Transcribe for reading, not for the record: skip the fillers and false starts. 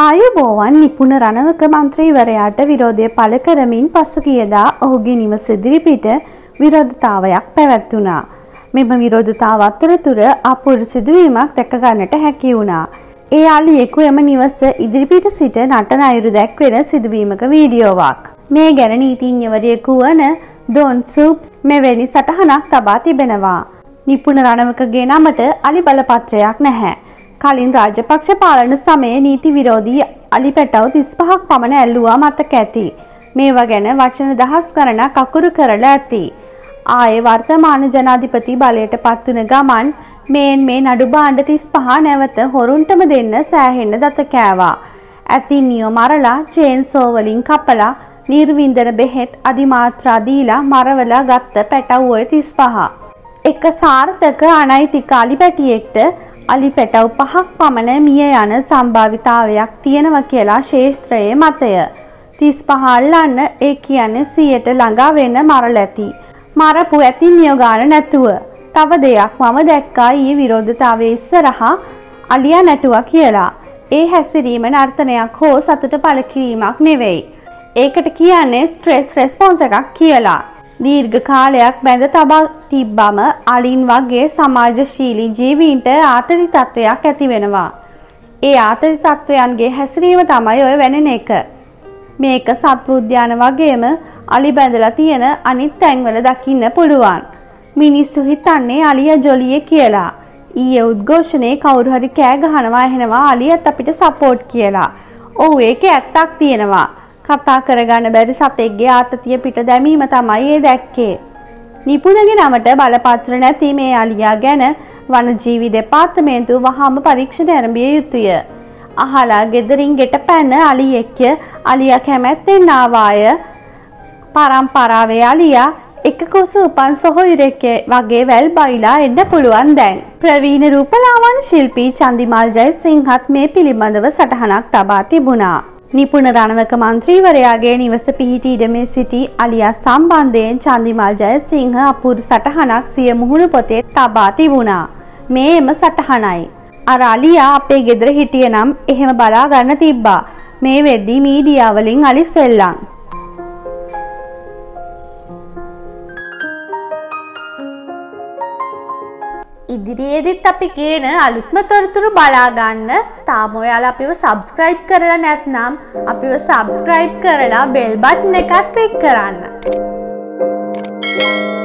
ආයුබෝවන් නිපුණ රණවක මන්ත්‍රීවරයාට විරෝධය පළ කරමින් පසුගියදා ඔහුගේ නිවස ඉදිරිපිට විරෝධතාවයක් පැවැත්වුණා. මෙම විරෝධතාව අතරතුර අපූර්ව සිදුවීමක් දැක ගන්නට හැකි වුණා. ඒ අලියෙකු එම නිවස ඉදිරිපිට සිට නටන අයුරු දැක්වෙන සිදුවීමක වීඩියෝවක්. මේ ගැන නීතිඥවරයෙකු වන ඩොන් සූප්ස් මෙවැනි සටහනක් තබා තිබෙනවා. නිපුණ රණවකගේ නමට අලි බලපත්‍රයක් නැහැ. කලින් රාජපක්ෂ පාලන සමයේ නීති විරෝධී අලි පැටව් 35ක් පමණ ඇල්ලුවා මතක ඇති. මේවා ගැන වචන දහස් ගණනක් අකුරු කරලා ඇති. ආයේ වර්තමාන ජනාධිපති බලයට පත්වන ගමන් මේ නඩු භාණ්ඩ 35 නැවත හොරුන්ටම දෙන්න සෑහෙන්න දත කෑවා. ඇතින්නියෝ මරලා චේන්සෝ වලින් කපලා නිර්වින්දන බෙහෙත් අධිමාත්‍රා දීලා මරවලා ගත්ත පැටව් ඔය 35. එක සාර්ථක අනෛතික අලි පැටියෙක්ට අලි පැටව් 5ක් පමණ මිය යන සම්භාවිතාවයක් තියෙනවා කියලා ශාස්ත්‍රයේ මතය. 35 අල්ලන්න ඒ කියන්නේ 100ට ළඟා වෙන්න මරලා ඇති. මරපු ඇතින්නියෝ ගාන නැතුව. තව දෙයක් මම දැක්කා ඊයේ විරෝධතාවයේ ඉස්සරහා අලියා නැටුවා කියලා. ඒ හැසිරීම නර්තනයක් හෝ සතුට පළ කිරීමක් නෙවෙයි. ඒකට කියන්නේ ස්ට්‍රෙස් රෙස්පොන්ස් එකක් කියලා. දීර්ඝ කාලයක් බැඳ තබා තිබ්බම අලින් වගේ සමාජශීලී ජීවීන්ට ආතති තත්වයක් ඇති වෙනවා. ඒ ආතති තත්වයන්ගේ හැසිරීම තමයි ඔය වෙනෙන එක. මේක සත්ව උද්‍යාන වගේම අලි බැඳලා තියෙන අනිත් තැන්වල දකින්න පුළුවන්. මිනිස්සු හිතන්නේ අලියා ජොලියේ කියලා. ඊයේ උද්ඝෝෂණේ කවුරු හරි කෑ ගහනවා එහෙනවා අලියත් අපිට සපෝට් කියලා. ඔව් ඒකේ ඇත්තක් තියෙනවා. කතා කරගන්න බැරි සතෙක්ගේ ආතතිය පිට දැමීම තමයි ඒ දැක්කේ. නිපුණගේ නමට බලපත්‍ර නැති මේ අලියා ගැන වනජීවි දෙපාර්තමේන්තුව වහාම පරීක්ෂණ ආරම්භිය යුතුය. අහලා ගෙදරින් ගෙට පැන අලියෙක්ය අලියා කැමැත්තෙන් ආවාය. පරම්පරාවේ අලියා එක කුස උපන් සොහොයුරෙක් වගේ වැල් බයිලා එන්න පුළුවන් දැන්. ප්‍රවීණ රූපලාවන්‍ය ශිල්පී චන්දිමාල් ජයසිංහත් මේ පිළිබඳව සටහනක් තබා තිබුණා. නිපුණ රණවක මන්ත්‍රීවරයාගේ නිවස පිහිටි ඉඩමේ සිටි අලියා සම්බන්ධයෙන් චන්දිමාල් ජයසිංහ අපූර්ව සටහනක් සිය මුහුණු පොතේ තබා තිබුණා. මේ එම සටහනයි. අර අලියා අපේ ගෙදර හිටිය නම් එහෙම බලා ගන්න තිබ්බා. මේ වෙද්දී මීඩියා වලින් අලි සෙල්ලම්. ඉදිරියේදීත් අපි කියන අලුත්ම තොරතුරු බලා ගන්න තාම ඔයාලා අපිව subscribe කරලා නැත්නම් අපිව subscribe කරලා bell button එක click කරන්න.